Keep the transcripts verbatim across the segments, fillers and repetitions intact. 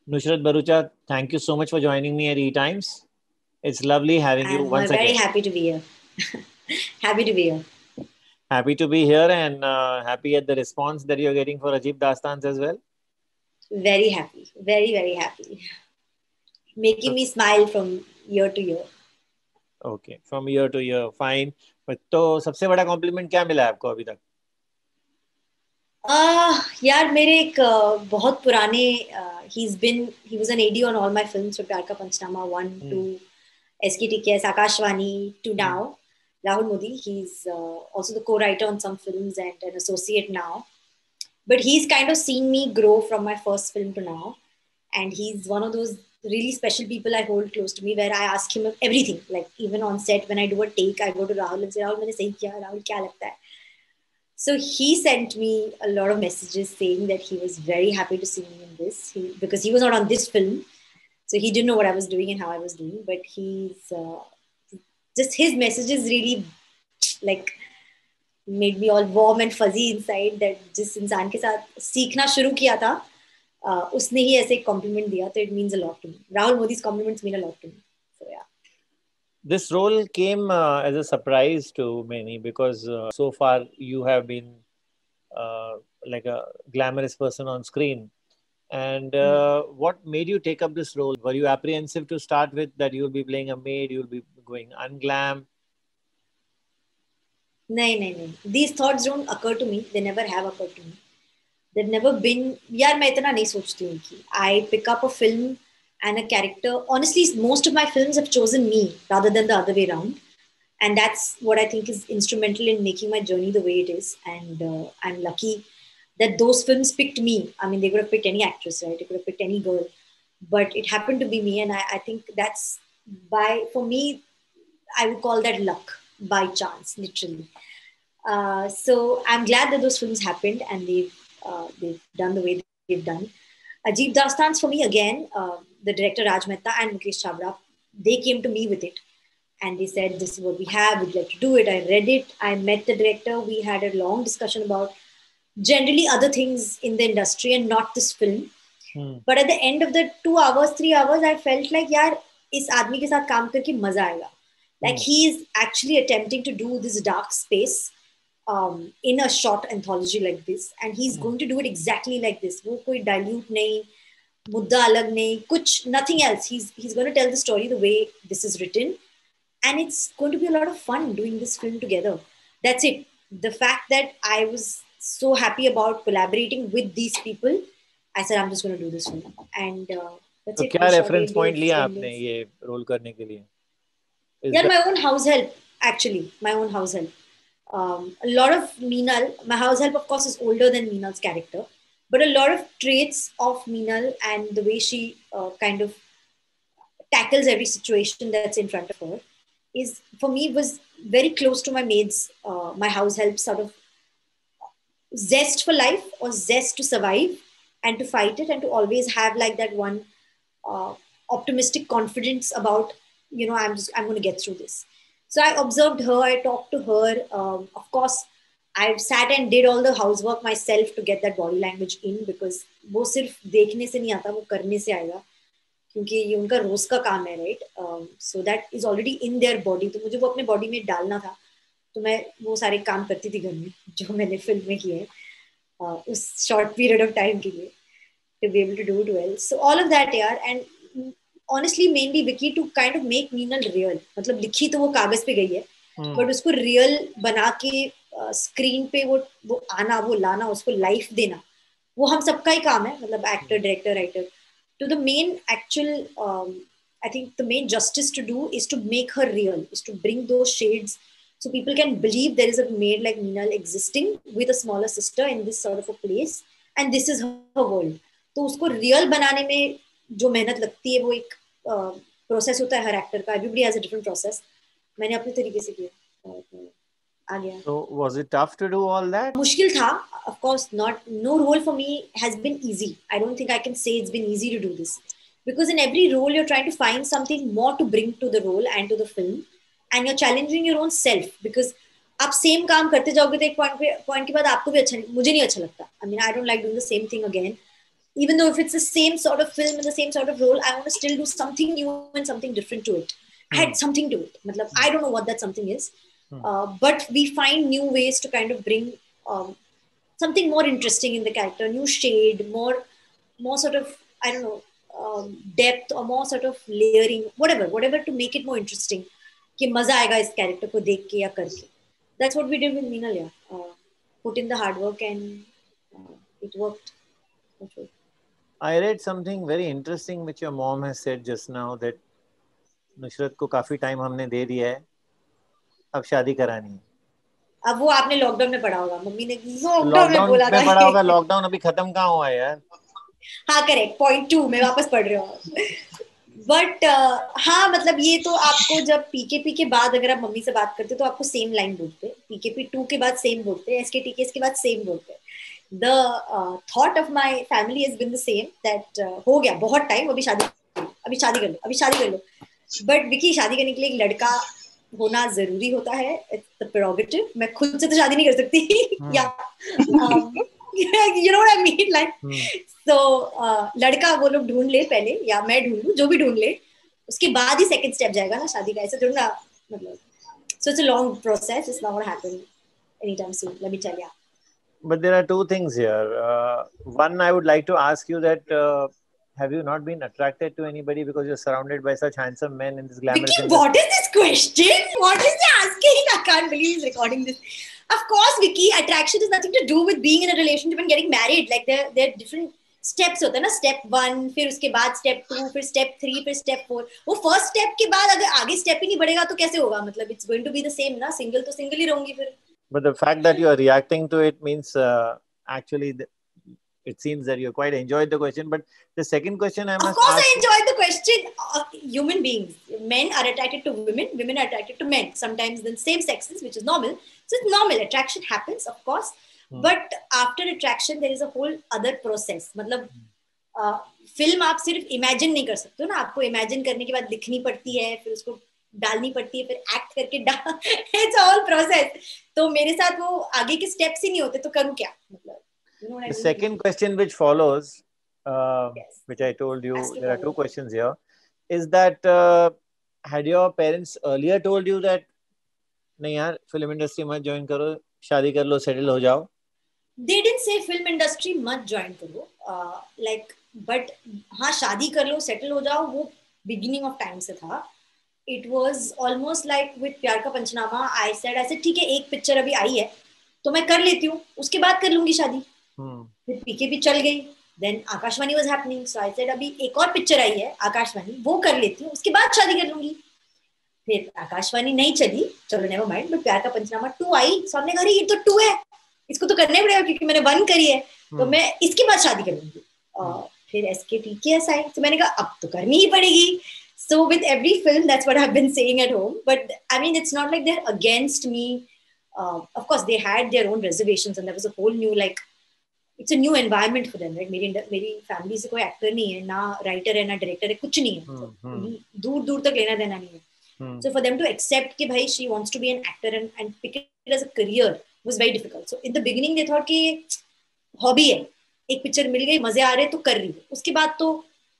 Nusrat Barucha, thank you so much for joining me at E-Times. It's lovely having you I'm uh, once very again. happy to be here. Happy to be here. Happy to be here and uh, happy at the response that you're getting for Ajib Dastans as well. Very happy. Very, very happy. Making So, me smile from year to year. okay, from year to year, fine. But तो सबसे बड़ा compliment क्या मिला है आपको अभी तक? Uh, यार मेरे एक uh, बहुत पुराने uh, he's been he was an A D on all my films from प्यार का पंचनामा one to Hmm. S K T K S Akashvani to Hmm. now. Rahul Modi, he's uh, also the co-writer on some films and an associate now. But he's kind of seen me grow from my first film to now. And he's one of those really special people I hold close to me where I ask him everything. Like even on set, when I do a take, I go to Rahul and say, Rahul, मैंने सही किया, Rahul, क्या लगता है? So he sent me a lot of messages saying that he was very happy to see me in this he, because he was not on this film. So he didn't know what I was doing and how I was doing. But he's uh, just his messages really like made me all warm and fuzzy inside that जिस इंसान के साथ सीखना शुरू किया था uh, उसने ही ऐसे कॉम्प्लीमेंट दिया तो it means a lot to me. Rahul Modi's compliments mean a lot to me. So yeah. This role came uh, as a surprise to many because uh, so far you have been uh, like a glamorous person on screen. And Hmm. uh, what made you take up this role? Were you apprehensive to start with that you'll be playing a maid, you'll be going unglam? नहीं नहीं नहीं these thoughts don't occur to me. They never have occurred to me. They've never been यार मैं इतना नहीं सोचती हूँ कि I pick up a film and a character. Honestly, most of my films have chosen me rather than the other way around. And that's what I think is instrumental in making my journey the way it is. And uh, I'm lucky that those films picked me. I mean, they could have picked any actress, right? They could have picked any girl, but it happened to be me. And I, I think that's by for me, I would call that luck by chance, literally. Uh, so I'm glad that those films happened and they've uh, they've done the way they've done. Ajib Dastans for me again, uh, the director Raj Mehta and Mukesh Chabra, they came to me with it and they said, "This is what we have. We'd like to do it." I read it. I met the director. We had a long discussion about generally other things in the industry and not this film. Hmm. But at the end of the two hours, three hours, I felt like, यार इस आदमी के साथ काम करके मजा आएगा. Like Hmm. he is actually attempting to do this dark space um, in a short anthology like this, and he's Hmm. going to do it exactly like this. वो कोई dilute नहीं, मुद्दा अलग नहीं, कुछ nothing else. He's he's going to tell the story the way this is written, and it's going to be a lot of fun doing this film together. That's it. The fact that I was so happy about collaborating with these people, I said I'm just going to do this film, and uh, that's तो it. क्या We shot reference eight point days, लिया ten आपने days. ये role करने के लिए? Is Yeah, that my own house help actually. My own house help. Um, a lot of Meenal. My house help, of course, is older than Meenal's character, but a lot of traits of Meenal and the way she uh, kind of tackles every situation that's in front of her is for me was very close to my maid's uh, my house help sort of zest for life or zest to survive and to fight it and to always have like that one uh, optimistic confidence about you know i'm just I'm going to get through this. So I observed her, I talked to her. Um, of course I sat and did all the housework myself to get that body language in because वो सिर्फ देखने से नहीं आता, वो करने से आएगा क्योंकि ये उनका रोज का काम है, right? So that is already in their body, तो मुझे वो अपने बॉडी में डालना था. तो मैं वो सारे काम करती थी घर में जो मैंने फिल्म में किए हैं uh, उस शॉर्ट पीरियड ऑफ टाइम के लिए to be able to do it well. So all of that, yeah, and honestly, mainly Vicky to kind of make Meenal real. मतलब लिखी तो वो कागज पे गई है, Hmm. but उसको real बना के स्क्रीन uh, पे वो वो आना, वो लाना, उसको लाइफ देना, वो हम सबका ही काम है. मतलब actor, director, writer. To the main actual, um, I think the main justice to do is to make her real, is to bring those shades so people can believe there is a maid like Meenal existing with a smaller sister in this sort of a place, and this is her world. तो उसको real बनाने में जो मेहनत लगती है वो एक प्रोसेस होता है हर एक्टर का. Everybody has a different process. मैंने अपने तरीके से किया और आ गया. So was it tough to do all that? मुश्किल था, of course not. No role for me has been easy. I don't think I can say it's been easy to do this because in every role you're trying to find something more to bring to the role and to the film, and you're challenging your own self because आप same काम करते जाओगे तो एक point पे point के बाद आपको भी अच्छा, मुझे नहीं अच्छा लगता. I mean I don't like doing the same thing again. even though if it's the same sort of film and the same sort of role, I want to still do something new and something different to it. I had something to it. Matlab, I don't know what that something is, uh, but we find new ways to kind of bring um, something more interesting in the character, new shade, more, more sort of, I don't know, um, depth or more sort of layering, whatever, whatever to make it more interesting. कि मजा आएगा इस character को देख के या करके. That's what we did with Meenal. Yeah, uh, put in the hard work and uh, it worked. Okay. I read something very interesting which your mom has said just now, that Nusrat को काफी time हमने दे दिया है, अब शादी करानी है. अब वो आपने लॉकडाउन में पढ़ा होगा, मम्मी ने लॉकडाउन में बोला था. पढ़ा होगा, लॉकडाउन अभी खत्म कहाँ हुआ है यार. हाँ करेक्ट, पॉइंट टू मैं वापस पढ़ रही हूँ. बट uh, हाँ मतलब ये तो आपको जब पीकेपी के बाद अगर आप मम्मी से बात करते तो आपको सेम लाइन बोलते, पीकेपी टू के बाद सेम बोलते, एसकेटीकेएस के बाद सेम बोलते. The thought of my family has been the same that हो गया बहुत टाइम, अभी शादी अभी शादी कर लो अभी शादी कर लो. बट विकी, शादी करने के लिए एक लड़का होना जरूरी होता है. It's the prerogative. मैं खुद से तो शादी नहीं कर सकती. या you know what I mean, like तो लड़का वो लोग ढूंढ ले पहले, या मैं ढूंढ लूं, जो भी ढूंढ ले, उसके बाद ही सेकंड स्टेप जाएगा ना शादी का. ऐसे ढूंढना मतलब, so it's a long process. It's not gonna happen anytime soon, let me tell you. But there are two things here. Uh, one, I would like to ask you that uh, have you not been attracted to anybody because you're surrounded by such handsome men in this glamorous Vicky, industry? what is this question? What is he asking? I can't believe he's recording this. Of course, Vicky, attraction has nothing to do with being in a relationship and getting married. Like there, there are different steps होते हैं ना. Step one, फिर उसके बाद step two, फिर step three, फिर step four. वो first step के बाद अगर आगे step ही नहीं बढ़ेगा तो कैसे होगा? मतलब it's going to be the same ना. Single तो single ही रहूंगी फिर. But the fact that you are reacting to it means uh, actually the, it seems that you quite enjoyed the question. But the second question I must ask... Of course I enjoyed the question. Uh, human beings, men are attracted to women, women are attracted to men. Sometimes the same sexes, which is normal. So it's normal. Attraction happens, of course. Hmm. But after attraction, there is a whole other process. मतलब film आप सिर्फ imagine नहीं कर सकते हो ना. आपको imagine करने के बाद लिखनी पड़ती है, फिर उसको डालनी पड़ती है, फिर एक्ट करके डाल. It's all process. तो मेरे साथ वो आगे के स्टेप्स ही नहीं होते, तो करूँ क्या मतलब. You know the second question which follows, uh, yes. which I told you, Ask there are two questions here, is that uh, had your parents earlier told you that नहीं यार film industry मत join करो, शादी कर लो, settle हो जाओ? They didn't say film industry मत join करो, uh, like but हाँ शादी कर लो, settle हो जाओ, वो beginning of time से था. It was almost like with प्यार का पंचनामा. I said, I said ठीक है, एक पिक्चर अभी आई है तो मैं कर लेती हूँ, उसके बाद कर लूंगी शादी. Hmm. फिर पीके भी चल गई. Then Akashvani was happening, so I said अभी एक और पिक्चर आई है आकाशवाणी, वो कर लेती हूँ, उसके बाद शादी कर लूंगी. फिर आकाशवाणी नहीं चली, चलो नेवर माइंड. बट प्यार का पंचनामा टू आई, सो हमने कहा ये तो टू है, इसको तो करना ही पड़ेगा क्योंकि मैंने वन करी है. hmm. तो मैं इसके बाद शादी कर लूंगी. hmm. फिर एसके टीकेएस आई, तो मैंने कहा अब तो करनी ही पड़ेगी. So with every film, that's what I've been saying at home. But I mean, it's not like they're against me. Uh, of course, they had their own reservations, and there was a whole new, like, it's a new environment for them. Right? मेरी मेरी family से कोई actor नहीं है, ना writer है, ना director है, कुछ नहीं है. hmm. दूर दूर तक लेना देना नहीं है. hmm. So for them to accept कि भाई she wants to be an actor and and pick it as a career was very difficult. So in the beginning they thought कि hobby है, एक picture मिल गई, मजे आ रहे तो कर रही है, उसके बाद तो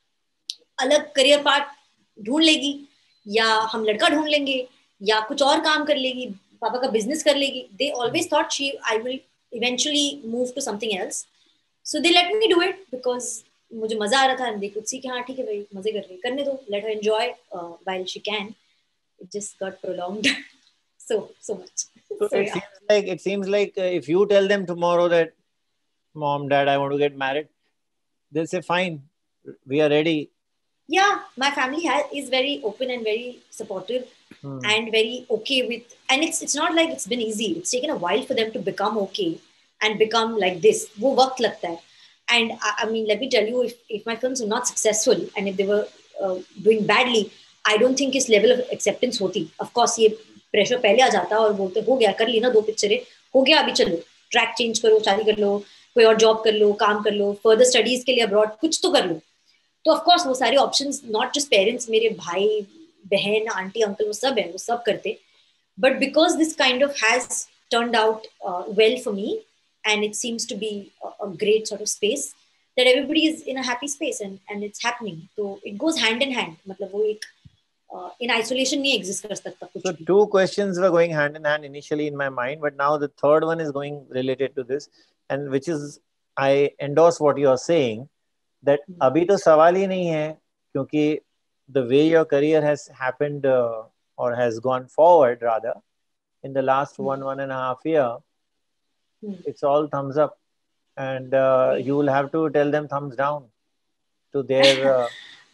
अलग career path ढूंढ लेगी, या हम लड़का ढूंढ लेंगे, या कुछ और काम कर लेगी, पापा का बिजनेस कर लेगी. They always thought she I will eventually move to something else. So they let me do it because मुझे मजा आ रहा था. they could see कि हाँ ठीक है भाई मजे कर रही है, करने दो, let her enjoy uh, while she can. It just got prolonged so so much. So, so it yeah. seems like it seems like uh, if you tell them tomorrow that mom, dad, I want to get married, they'll say fine, we are ready. Yeah, my family has, is very open and very supportive hmm. and very okay with, and it's it's not like it's been easy. It's taken a while for them to become okay and become like this. वो वक्त लगता है. And I, I mean, let me tell you, if if my films were not successful and if they were uh, doing badly, I don't think इस level of acceptance होती. Of course, ये pressure पहले आ जाता और बोलते हो गया, कर ली ना दो पिक्चरें, हो गया अभी चलो, track change करो, शादी कर लो, कोई और job कर लो, काम कर लो, further studies के लिए abroad कुछ तो कर लो. तो ऑफ कोर्स वो सारे ऑप्शंस, नॉट जस्ट पेरेंट्स, मेरे भाई बहन आंटी अंकल वो सब है, वो सब करते. But because this kind of has turned out well for me and it seems to be a great sort of space, that everybody is in a happy space and, and it's happening. So it goes hand in hand. मतलब वो एक uh, in isolation नहीं exist कर सकता कुछ So भी. two questions were going hand in hand initially in my mind, but now the third one is going related to this, and which is I endorse what you are saying that Hmm. अभी तो सवाल ही नहीं है क्योंकि the way your career has happened uh, or has gone forward rather in the last Hmm. one one and a half year, Hmm. it's all thumbs up, and uh, Yeah. you will have to tell them thumbs down to their uh,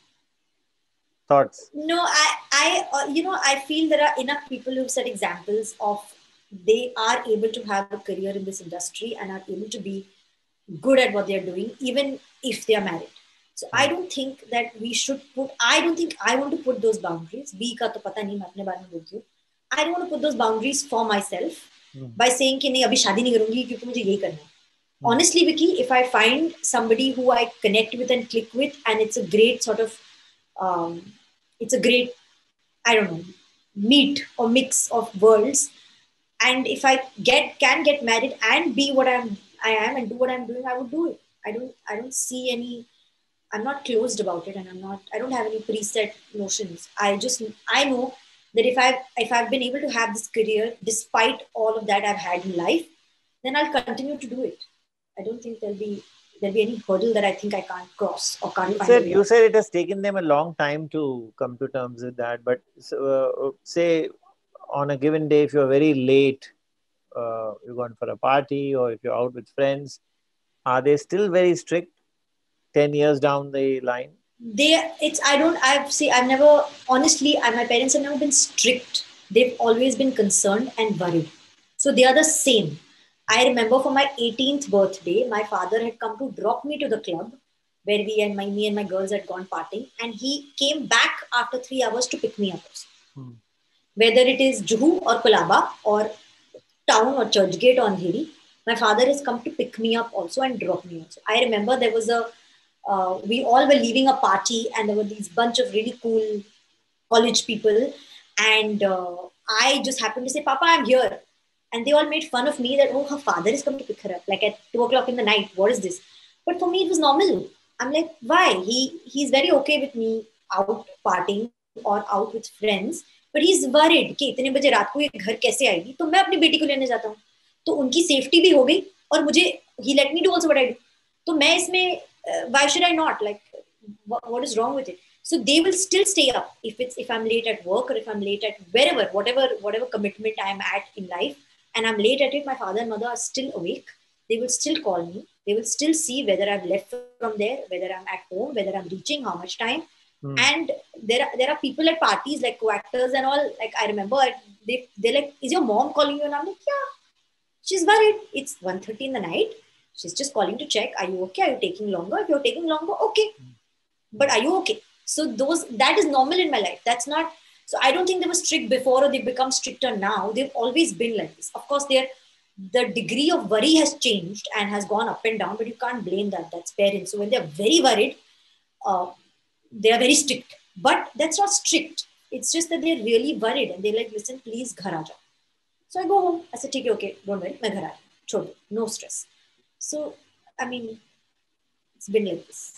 thoughts. No, I, I, uh, you know, I feel there are enough people who've set examples of they are able to have a career in this industry and are able to be good at what they're doing, even if they are married. So I don't think that we should put, I don't think I want to put those boundaries. B ka to pata nahi, main apne bare mein bolti hu. I don't want to put those boundaries for myself Hmm. by saying कि नहीं अभी शादी नहीं करूंगी क्योंकि मुझे यही करना है. Hmm. Honestly, Vicky, if I find somebody who I connect with and click with, and it's a great sort of, um, it's a great, I don't know, meet or mix of worlds. And if I get can get married and be what I'm I am and do what I'm doing, I would do it. I don't I don't see any. I'm not closed about it, and I'm not. I don't have any preset notions. I just I know that if I if I've been able to have this career despite all of that I've had in life, then I'll continue to do it. I don't think there'll be there'll be any hurdle that I think I can't cross or can't You find a said way you out. said it has taken them a long time to come to terms with that, but uh, say on a given day, if you're very late, uh, you're going for a party, or if you're out with friends, are they still very strict ten years down the line? They it's I don't I've see I've never honestly I, my parents have never been strict. They've always been concerned and worried. So they are the same. I remember for my eighteenth birthday, my father had come to drop me to the club where we and my me and my girls had gone partying, and he came back after three hours to pick me up. Hmm. Whether it is Juhu or Kolaba or town or Churchgate or Andheri, my father has come to pick me up also and drop me also. I remember there was a uh, we all were leaving a party and there were these bunch of really cool college people, and uh, I just happened to say, Papa, I'm here. And they all made fun of me that, oh, her father is coming to pick her up, like at two o'clock in the night. What is this? But for me, it was normal. I'm like, why? He he's very okay with me out partying or out with friends, but he's worried कि इतने बजे रात को ये घर कैसे आएगी, तो मैं अपनी बेटी को लेने जाता हूँ, तो उनकी सेफ्टी भी हो गई और मुझे he let me do also what I do. तो मैं इसमें uh, why should I not, like what, what is wrong with it? So they will still stay up if it's if I'm late at work or if I'm late at wherever, whatever whatever commitment I'm at in life, and I'm late at it. My father and mother are still awake. They will still call me. They will still see whether I've left from there, whether I'm at home, whether I'm reaching, how much time. Hmm. And there are there are people at parties like co-actors and all. Like I remember, they they're like, "Is your mom calling you?" And I'm like, "Yeah." She's worried. It's one thirty in the night. She's just calling to check. Are you okay? Are you taking longer? If you're taking longer, okay. But are you okay? So those that is normal in my life. That's not. So I don't think they were strict before or they become stricter now. They've always been like this. Of course, they're the degree of worry has changed and has gone up and down, but you can't blame that. That's parents. So when they're very worried, uh, they are very strict. But that's not strict. It's just that they're really worried and they're like, listen, please, ghar aa jao. So I go home. I said, okay, okay, don't worry, main ghar aa Chhod do. No stress. So, I mean, it's been like this.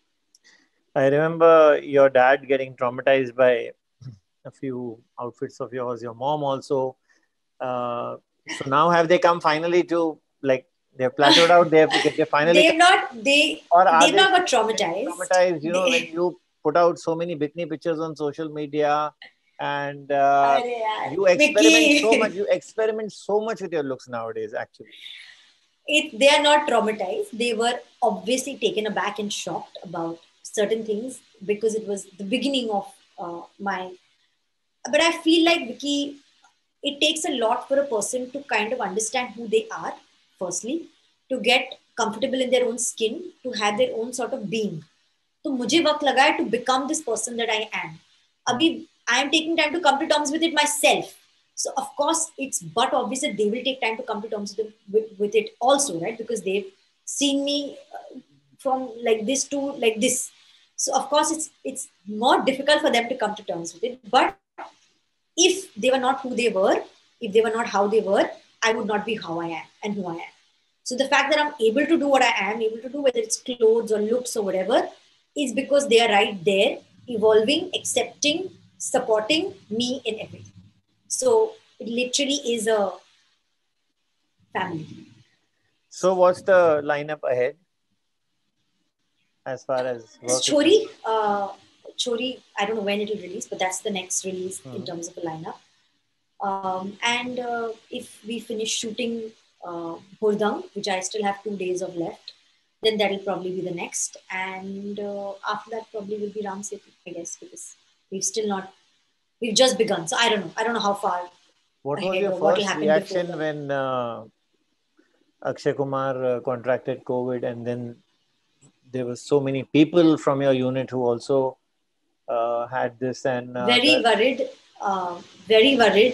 I remember your dad getting traumatized by a few outfits of yours, your mom also. Uh, so now have they come finally to, like, they've plateaued out, they've, they finally They've not, they, or are they've they not got traumatized. Traumatized, you know, they, when you put out so many bikini pictures on social media and uh, you experiment Vicky. so much, you experiment so much with your looks nowadays, actually. It, they are not traumatized. They were obviously taken aback and shocked about certain things because it was the beginning of uh, my. But I feel like, Vicky, it takes a lot for a person to kind of understand who they are, firstly, to get comfortable in their own skin, to have their own sort of being. So मुझे वक्त लगा है to become this person that I am. अभी I am taking time to come to terms with it myself. So of course it's, but obviously they will take time to come to terms with, with, with it also, right? Because they've seen me uh, from like this to like this. So of course it's it's more difficult for them to come to terms with it. But if they were not who they were, if they were not how they were, I would not be how I am and who I am. So the fact that I'm able to do what I am able to do, whether it's clothes or looks or whatever, is because they are right there, evolving, accepting, supporting me in everything. So it literally is a family. So what's the lineup ahead as far as work is Chori, uh, Chori, I don't know when it will release, but that's the next release hmm. in terms of a lineup. Um, and uh, if we finish shooting uh, Hurdang, which I still have two days of left, then that'll probably be the next. And uh, after that, probably will be Ram Setu, I guess, because we've still not, we've just begun. So I don't know. I don't know how far What was ahead your or what will first happen before reaction that. when uh, Akshay Kumar uh, contracted COVID, and then there were so many people from your unit who also uh, had this, and uh, Very the, worried, uh, very worried.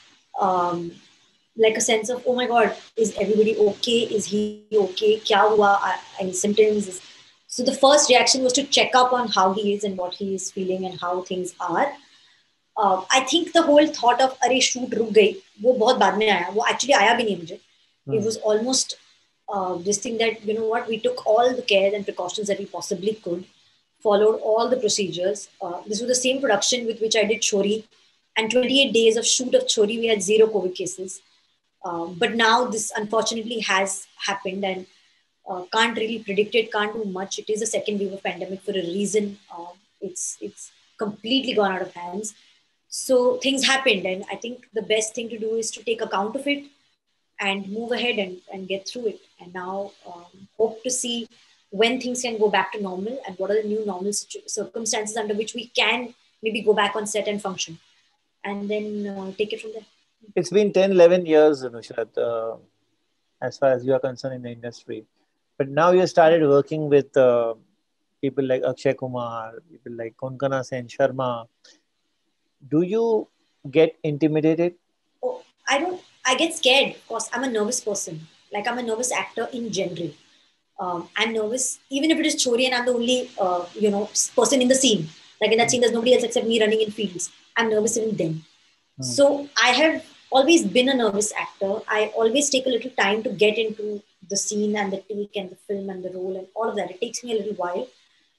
Um, like a sense of, oh my God, is everybody okay? Is he okay? Kya hua? Any symptoms? So the first reaction was to check up on how he is and what he is feeling and how things are. Uh, I think the whole thought of अरे shoot रुक गई वो बहुत बाद में आया. वो actually आया भी नहीं मुझे. It was almost uh, this thing that, you know what, we took all the care and precautions that we possibly could, followed all the procedures. Uh, this was the same production with which I did Chori, and twenty-eight days of shoot of Chori, we had zero COVID cases. Um, but now this unfortunately has happened, and uh, can't really predict it, can't do much. It is a second wave of pandemic for a reason. Uh, it's it's completely gone out of hands. So things happened, and I think the best thing to do is to take account of it and move ahead and, and get through it. And now um, hope to see when things can go back to normal and what are the new normal circumstances under which we can maybe go back on set and function, and then uh, take it from there. It's been ten, eleven years, Nusrat, uh, as far as you are concerned in the industry. But now you started working with uh, people like Akshay Kumar, people like Konkana Sen Sharma. Do you get intimidated? Oh, I don't, I get scared because I'm a nervous person. Like I'm a nervous actor in general. Um, I'm nervous, even if it is Chori and I'm the only, uh, you know, person in the scene. Like in that scene, there's nobody else except me running in fields. I'm nervous even then. Hmm. So I have always been a nervous actor. I always take a little time to get into the scene and the take and the film and the role and all of that. It takes me a little while.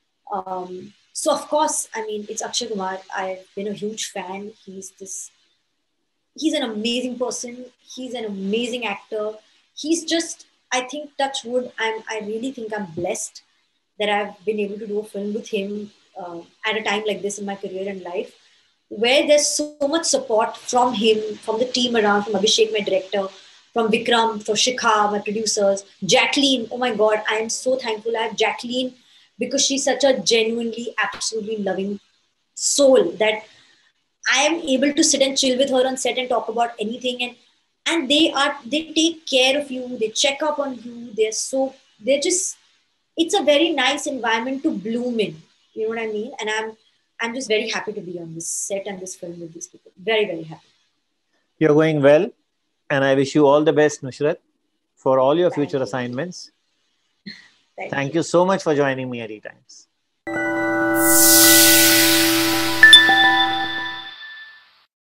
Um, so of course, I mean, it's Akshay Kumar. I've been a huge fan. He's this, he's an amazing person. He's an amazing actor. He's just, I think, touch wood, I'm, I really think I'm blessed that I've been able to do a film with him uh, at a time like this in my career and life, where there's so much support from him, from the team around, from Abhishek, my director, from Vikram, from Shikha, my producers, Jacqueline. Oh my God, I am so thankful I have Jacqueline because she's such a genuinely, absolutely loving soul that I am able to sit and chill with her on set and talk about anything. And and they are they take care of you, they check up on you, they're so they're just it's a very nice environment to bloom in. You know what I mean? And I'm I'm just very happy to be on this set and this film with these people. Very, very happy. You're going well, and I wish you all the best, Nusrat, for all your Thank future you. assignments. Thank, Thank you. you so much for joining me at E-Times.